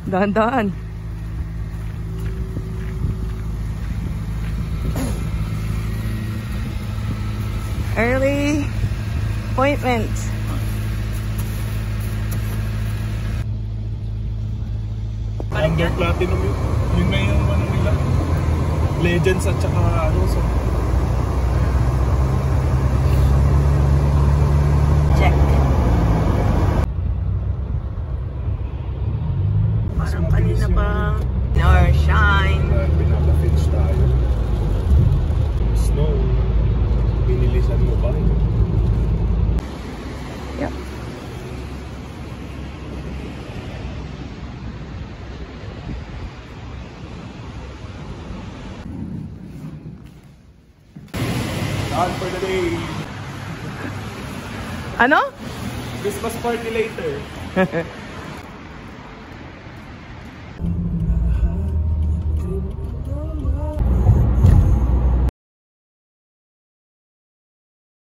Dahan-dahan. Early appointment. Under Platinum yun. Yun na yung ano nila. Legends at saka ano. So. Check. Parang kanina pa. Nor shine. Pinaka-fits tayo. Snow. Pinilisan mo ba? Yep. Done for the day. Ano? Christmas party later.